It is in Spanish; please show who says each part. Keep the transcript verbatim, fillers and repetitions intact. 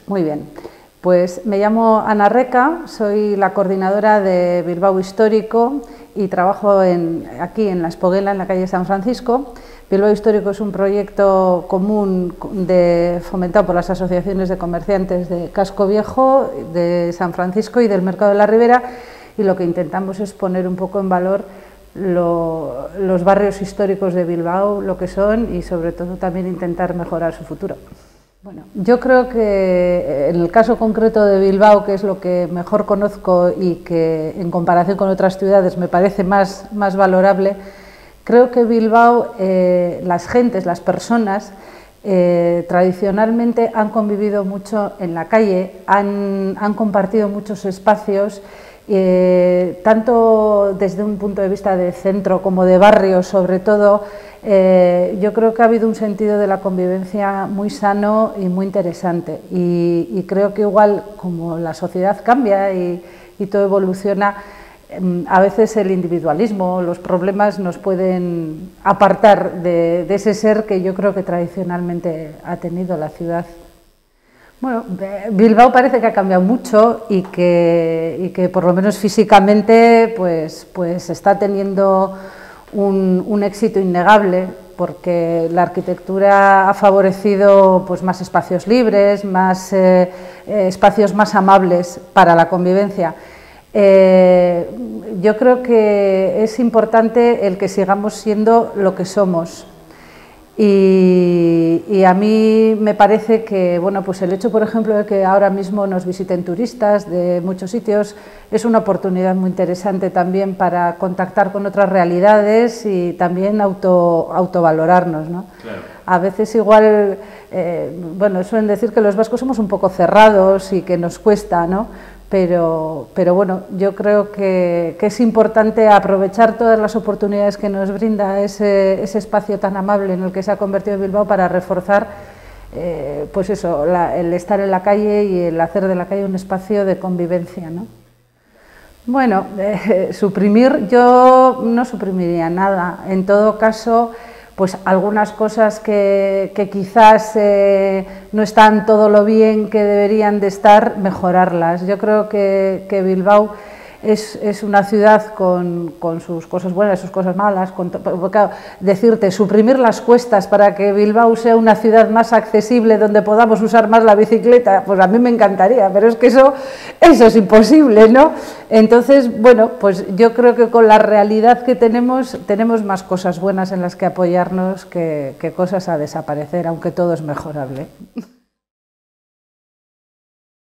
Speaker 1: Muy bien, pues me llamo Ana Reca, soy la coordinadora de Bilbao Histórico y trabajo en, aquí en La Espoguela, en la calle San Francisco. Bilbao Histórico es un proyecto común de, fomentado por las asociaciones de comerciantes de Casco Viejo, de San Francisco y del Mercado de la Ribera, y lo que intentamos es poner un poco en valor lo, los barrios históricos de Bilbao, lo que son, y sobre todo también intentar mejorar su futuro. Bueno, yo creo que en el caso concreto de Bilbao, que es lo que mejor conozco y que en comparación con otras ciudades me parece más, más valorable, creo que Bilbao, eh, las gentes, las personas, eh, tradicionalmente han convivido mucho en la calle, han, han compartido muchos espacios, eh, tanto desde un punto de vista de centro como de barrio, sobre todo. Eh, yo creo que ha habido un sentido de la convivencia muy sano y muy interesante, y, y creo que igual como la sociedad cambia y, y todo evoluciona, eh, a veces el individualismo, los problemas nos pueden apartar de, de ese ser que yo creo que tradicionalmente ha tenido la ciudad. Bueno, Bilbao parece que ha cambiado mucho y que, y que por lo menos físicamente pues, pues está teniendo Un, un éxito innegable, porque la arquitectura ha favorecido pues, más espacios libres, más eh, eh, espacios más amables para la convivencia. Eh, yo creo que es importante el que sigamos siendo lo que somos. Y, y a mí me parece que bueno, pues el hecho, por ejemplo, de que ahora mismo nos visiten turistas de muchos sitios es una oportunidad muy interesante también para contactar con otras realidades y también auto, autovalorarnos, ¿no? Claro. A veces igual, eh, bueno, suelen decir que los vascos somos un poco cerrados y que nos cuesta, ¿no? Pero, pero bueno, yo creo que, que es importante aprovechar todas las oportunidades que nos brinda ese, ese espacio tan amable en el que se ha convertido Bilbao para reforzar eh, pues eso, la, el estar en la calle y el hacer de la calle un espacio de convivencia, ¿no? Bueno, eh, suprimir, yo no suprimiría nada, en todo caso, pues algunas cosas que, que quizás eh, no están todo lo bien que deberían de estar, mejorarlas. Yo creo que, que Bilbao es, es una ciudad con, con sus cosas buenas, sus cosas malas. Con, claro, decirte, suprimir las cuestas para que Bilbao sea una ciudad más accesible, donde podamos usar más la bicicleta, pues a mí me encantaría, pero es que eso, eso es imposible, ¿no? Entonces, bueno, pues yo creo que con la realidad que tenemos, tenemos más cosas buenas en las que apoyarnos que, que cosas a desaparecer, aunque todo es mejorable.